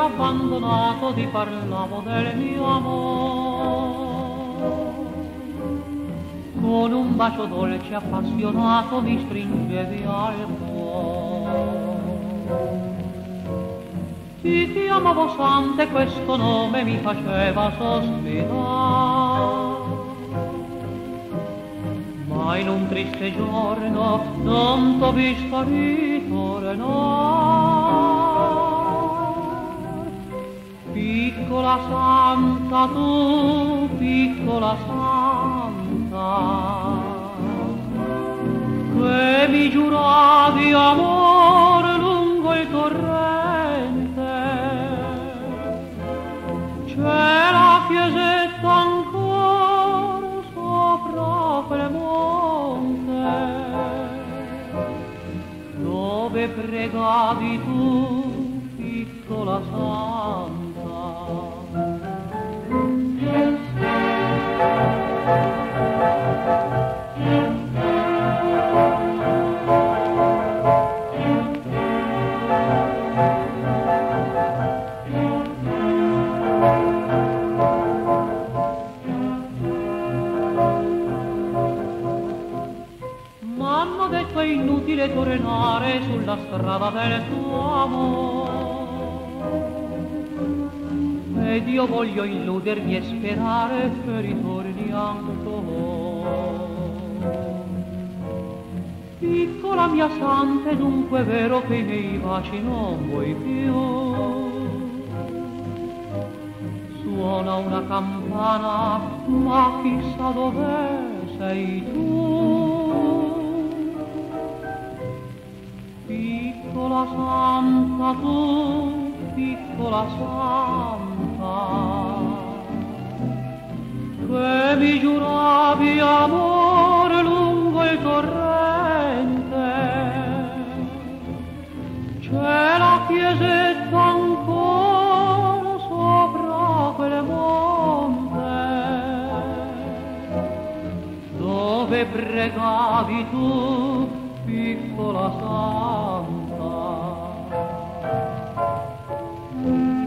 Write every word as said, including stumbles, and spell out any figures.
abbandonato ti parlavo del mio amore. Con un bacio dolce appassionato mi stringevi al cuore. Ti chiamavo Sante, questo nome mi faceva sospirare. Ma in un triste giorno non t'ho visto ritornare. Piccola santa tu, piccola santa, che mi giuravi amore lungo il torrente. C'è la chiesetta ancora sopra quel monte, dove pregavi tu, piccola santa. M'hanno detto è inutile tornare sulla strada del tuo amore, ed io voglio illudermi e sperare che ritorni ancora. Piccola mia santa, è dunque vero che i miei baci non vuoi più. Suona una campana, ma chissà dove sei tu. Piccola santa tu, piccola santa, che mi giuravi amore lungo il torrente. C'è la chiesetta ancora sopra quel monte, dove pregavi tu, piccola santa.